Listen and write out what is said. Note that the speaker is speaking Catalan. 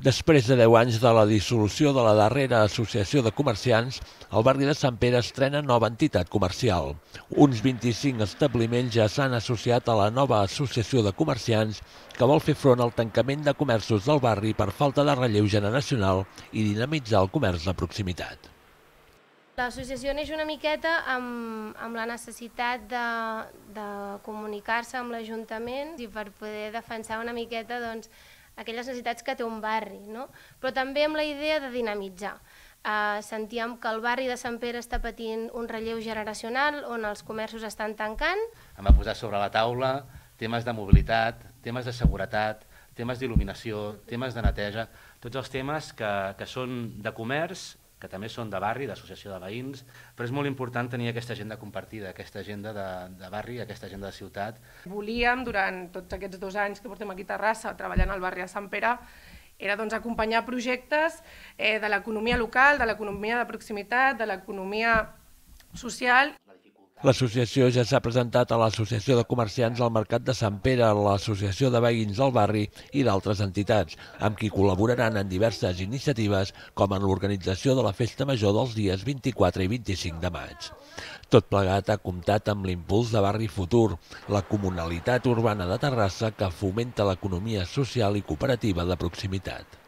Després de 10 anys de la dissolució de la darrera associació de comerciants, el barri de Sant Pere estrena nova entitat comercial. Uns 25 establiments ja s'han associat a la nova associació de comerciants que vol fer front al tancament de comerços del barri per falta de relleu generacional i dinamitzar el comerç de proximitat. L'associació neix una miqueta amb la necessitat de comunicar-se amb l'Ajuntament i per poder defensar una miqueta aquelles necessitats que té un barri, no? Però també amb la idea de dinamitzar. Sentíem que el barri de Sant Pere està patint un relleu generacional on els comerços estan tancant. Hem de posar sobre la taula temes de mobilitat, temes de seguretat, temes d'il·luminació, temes de neteja, tots els temes que són de comerç, que també són de barri, d'associació de veïns, però és molt important tenir aquesta agenda compartida, aquesta agenda de barri, aquesta agenda de ciutat. Volíem, durant tots aquests 2 anys que portem aquí a Terrassa treballant al barri de Sant Pere, era acompanyar projectes de l'economia local, de l'economia de proximitat, de l'economia social. L'associació ja s'ha presentat a l'Associació de Comerciants al Mercat de Sant Pere, a l'Associació de Veïns del Barri i d'altres entitats, amb qui col·laboraran en diverses iniciatives, com en l'organització de la Festa Major dels dies 24 i 25 de maig. Tot plegat ha comptat amb l'impuls de Barri Futur, la comunalitat urbana de Terrassa que fomenta l'economia social i cooperativa de proximitat.